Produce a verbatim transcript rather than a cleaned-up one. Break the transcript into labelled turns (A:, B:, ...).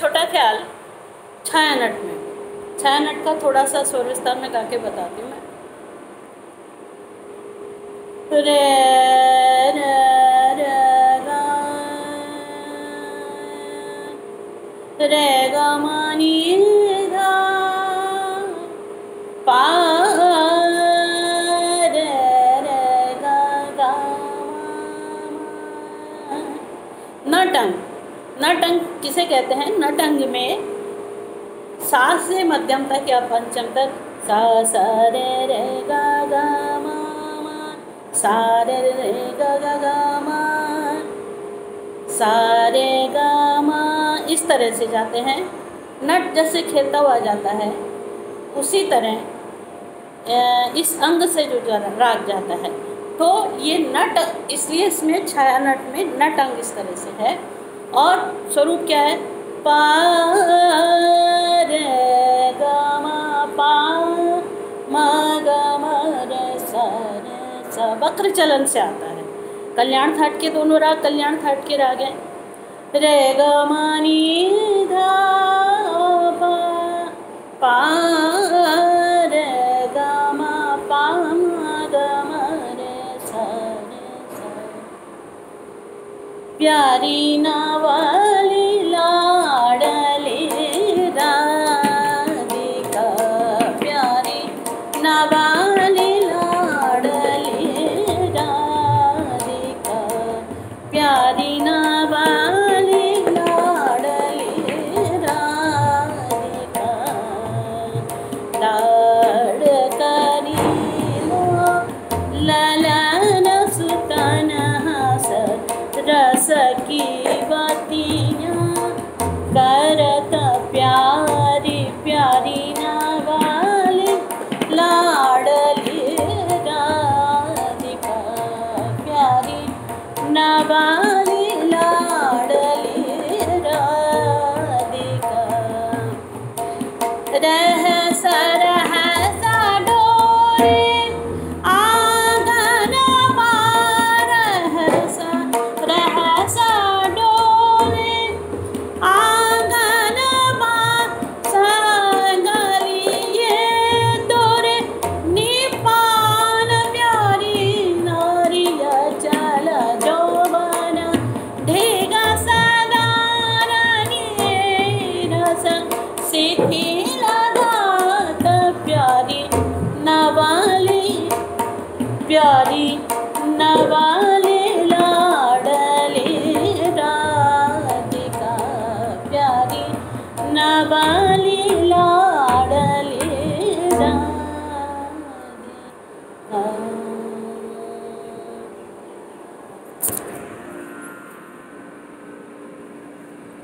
A: छोटा ख्याल छाया नट में। छाया नट का थोड़ा सा स्वर विस्तार में गा के बताती हूँ मैं। रे रे रे गा रे गा मा नी धा पा रे रे गा गा मा। नटंग, नटंग किसे कहते हैं? नटंग में सा से मध्यम तक या पंचम तक सा सा रे रे गा गा मा मा, सा रे रे गा गा गा मा, सा रे गा मा, इस तरह से जाते हैं। नट जैसे खेलता हुआ जाता है उसी तरह इस अंग से जो राग जाता है। तो ये नट, इसलिए इसमें छाया नट में नट अंग इस तरह से है। और स्वरूप क्या है? पा रे गा मा पा मा गा मा रे सा रे सा, वक्र चलन से आता है। कल्याण थाट के दोनों राग कल्याण थाट के राग हैं। रे गा मा नी धा पा पा रे गा मा पा मा गा मा रे सा रे सा। प्यारी नावाली लाडली राधिका, प्यारी नावाली लाडली राधिका, प्यारी नावाली लाडली राधिका, लाड करी ललन सुतन हसत रस की बातियाँ करत, प्यारी प्यारी नावाली लाडली राधिका, प्यारी नावाली लाडली राधिका। रह सरह सा डोरे आंगन रह सा रह सा डोरे आंगन संगलिए तोरे निपान, प्यारी नारिया चल जोबन ढेगा सदारनी रस सिद्धि लगात, प्यारी नवाली प्यारी नवाली लाडली राधिका, प्यारी नवा